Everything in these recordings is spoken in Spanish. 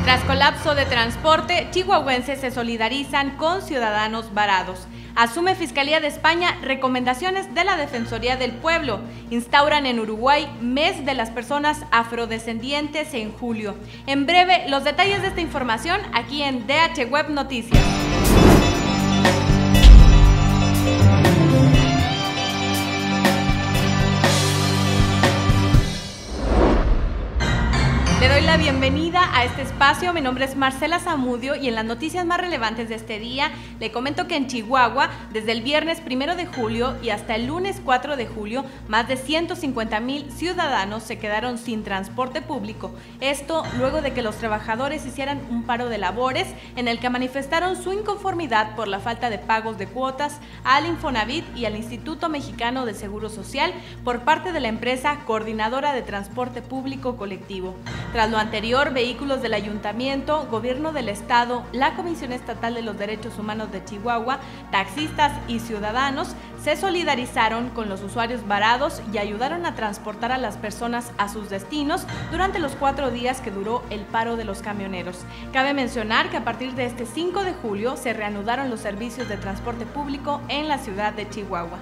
Tras colapso de transporte, chihuahuenses se solidarizan con ciudadanos varados. Asume Fiscalía de España recomendaciones de la Defensoría del Pueblo. Instauran en Uruguay mes de las personas afrodescendientes en julio. En breve, los detalles de esta información aquí en DH Web Noticias. Le doy la bienvenida a este espacio. Mi nombre es Marcela Zamudio y en las noticias más relevantes de este día le comento que en Chihuahua, desde el viernes 1 de julio y hasta el lunes 4 de julio, más de 150,000 ciudadanos se quedaron sin transporte público. Esto luego de que los trabajadores hicieran un paro de labores en el que manifestaron su inconformidad por la falta de pagos de cuotas al Infonavit y al Instituto Mexicano de Seguro Social por parte de la empresa Coordinadora de Transporte Público Colectivo. Tras lo anterior, vehículos del Ayuntamiento, Gobierno del Estado, la Comisión Estatal de los Derechos Humanos de Chihuahua, taxistas y ciudadanos se solidarizaron con los usuarios varados y ayudaron a transportar a las personas a sus destinos durante los 4 días que duró el paro de los camioneros. Cabe mencionar que a partir de este 5 de julio se reanudaron los servicios de transporte público en la ciudad de Chihuahua.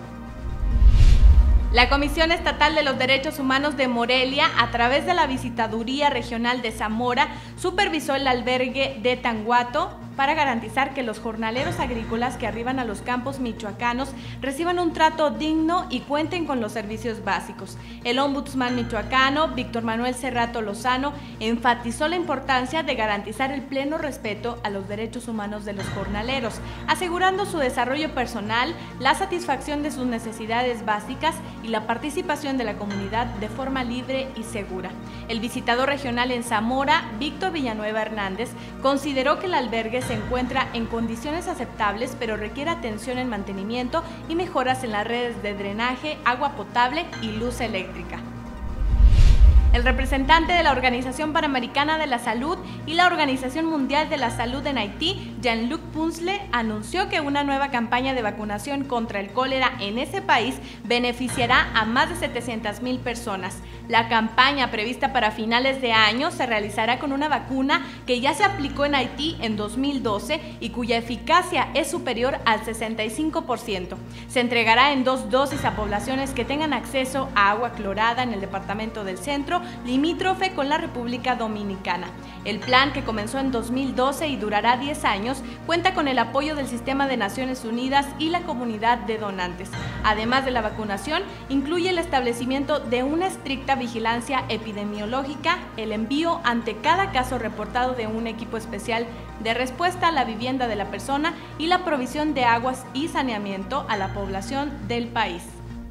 La Comisión Estatal de los Derechos Humanos de Morelia, a través de la Visitaduría Regional de Zamora, supervisó el albergue de Tanguato para garantizar que los jornaleros agrícolas que arriban a los campos michoacanos reciban un trato digno y cuenten con los servicios básicos. El ombudsman michoacano, Víctor Manuel Cerrato Lozano, enfatizó la importancia de garantizar el pleno respeto a los derechos humanos de los jornaleros, asegurando su desarrollo personal, la satisfacción de sus necesidades básicas y la participación de la comunidad de forma libre y segura. El visitador regional en Zamora, Víctor Villanueva Hernández, consideró que el albergue se encuentra en condiciones aceptables, pero requiere atención en mantenimiento y mejoras en las redes de drenaje, agua potable y luz eléctrica. El representante de la Organización Panamericana de la Salud y la Organización Mundial de la Salud en Haití, Jean-Luc Punzle, anunció que una nueva campaña de vacunación contra el cólera en ese país beneficiará a más de 700,000 personas. La campaña, prevista para finales de año, se realizará con una vacuna que ya se aplicó en Haití en 2012 y cuya eficacia es superior al 65%. Se entregará en 2 dosis a poblaciones que tengan acceso a agua clorada en el departamento del Centro, limítrofe con la República Dominicana. El plan, que comenzó en 2012 y durará 10 años, cuenta con el apoyo del Sistema de Naciones Unidas y la comunidad de donantes. Además de la vacunación, incluye el establecimiento de una estricta vigilancia epidemiológica, el envío ante cada caso reportado de un equipo especial de respuesta a la vivienda de la persona y la provisión de aguas y saneamiento a la población del país.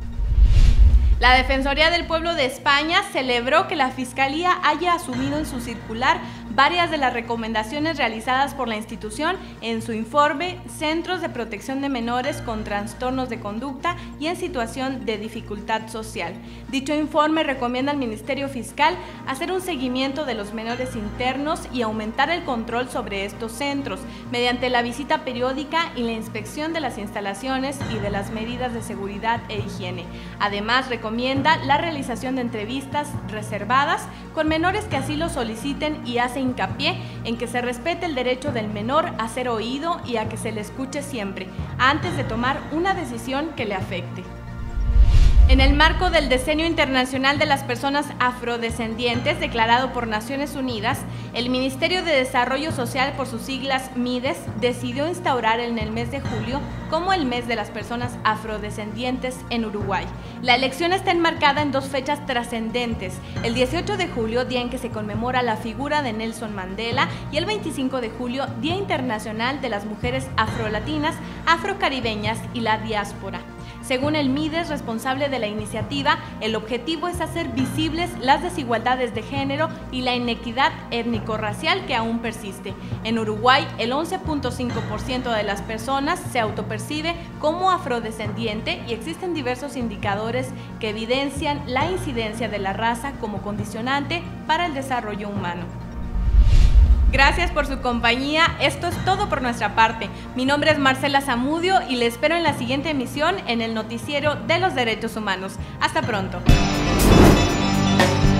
La Defensoría del Pueblo de España celebró que la Fiscalía haya asumido en su circular varias de las recomendaciones realizadas por la institución en su informe Centros de Protección de Menores con Trastornos de Conducta y en Situación de Dificultad Social. Dicho informe recomienda al Ministerio Fiscal hacer un seguimiento de los menores internos y aumentar el control sobre estos centros mediante la visita periódica y la inspección de las instalaciones y de las medidas de seguridad e higiene. Además, recomienda la realización de entrevistas reservadas con menores que así lo soliciten y hace hincapié en que se respete el derecho del menor a ser oído y a que se le escuche siempre, antes de tomar una decisión que le afecte. En el marco del Decenio Internacional de las Personas Afrodescendientes, declarado por Naciones Unidas, el Ministerio de Desarrollo Social, por sus siglas MIDES, decidió instaurar en el mes de julio como el mes de las personas afrodescendientes en Uruguay. La elección está enmarcada en 2 fechas trascendentes: el 18 de julio, día en que se conmemora la figura de Nelson Mandela, y el 25 de julio, Día Internacional de las Mujeres Afrolatinas, Afrocaribeñas y la Diáspora. Según el MIDES, responsable de la iniciativa, el objetivo es hacer visibles las desigualdades de género y la inequidad étnico-racial que aún persiste. En Uruguay, el 11.5% de las personas se autopercibe como afrodescendiente y existen diversos indicadores que evidencian la incidencia de la raza como condicionante para el desarrollo humano. Gracias por su compañía. Esto es todo por nuestra parte. Mi nombre es Marcela Zamudio y le espero en la siguiente emisión en el Noticiero de los Derechos Humanos. Hasta pronto.